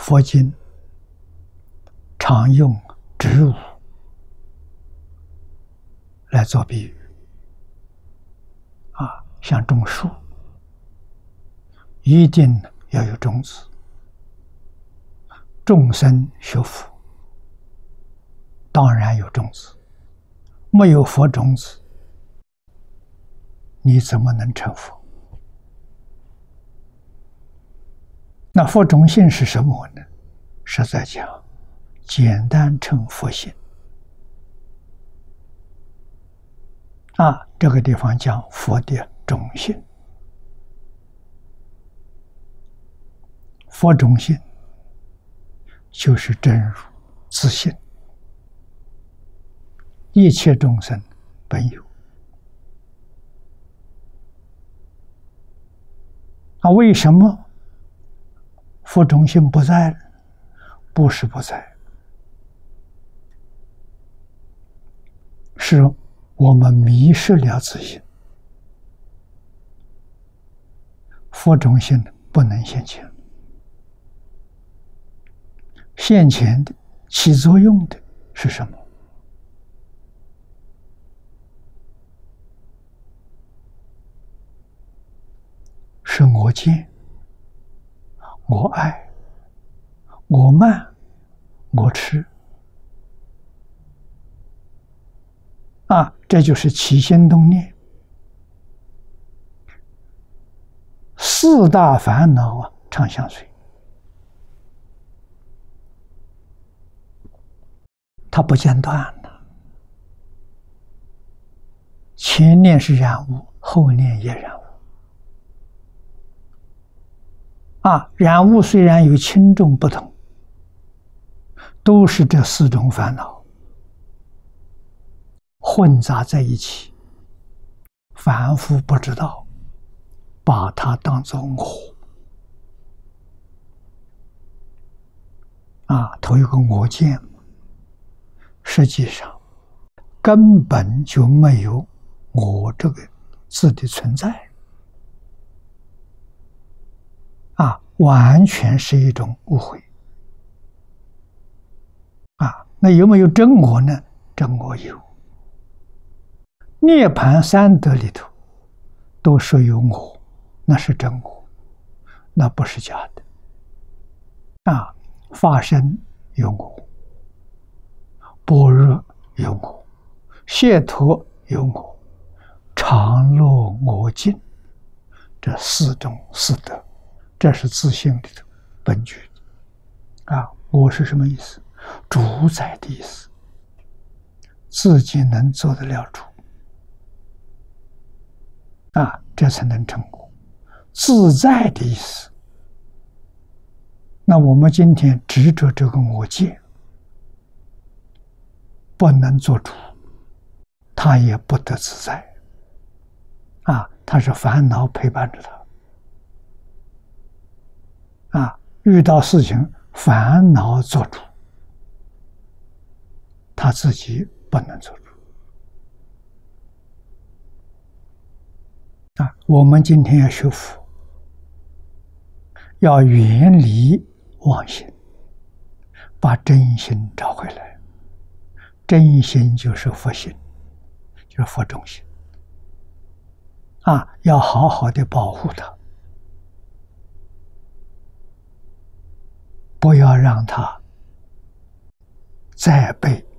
佛经常用植物来做比喻，像种树，一定要有种子，众生学佛，当然有种子，没有佛种子，你怎么能成佛？那佛种性是什么呢？实在讲，简单称佛性。这个地方讲佛的种性。佛种性就是真如自性，一切众生本有。为什么佛种性不在呢？不是不在，是我们迷失了自性。佛种性不能现前，现前的起作用的是什么？是我见、我爱、我慢、我痴。这就是起心动念，四大烦恼常相随，它不间断的。前念是染污，后念也染污。染污虽然有轻重不同，都是这四种烦恼混杂在一起，凡夫不知道，把它当作我。头有个我见，实际上根本就没有我这个字的存在。完全是一种误会。那有没有真我呢？真我有。涅槃三德里头都说有我，那是真我，那不是假的。法身有我，般若有我，解脱有我，常乐我净，这四种四德，这是自性里头本具的。我是什么意思？主宰的意思，自己能做得了主，这才能成功。自在的意思，那我们今天执着这个我见，不能做主，他也不得自在。他是烦恼陪伴着他。遇到事情烦恼做主，他自己不能做主。我们今天要学佛，要远离妄心，把真心找回来。真心就是佛心，就是佛种心。要好好的保护它，不要让它再被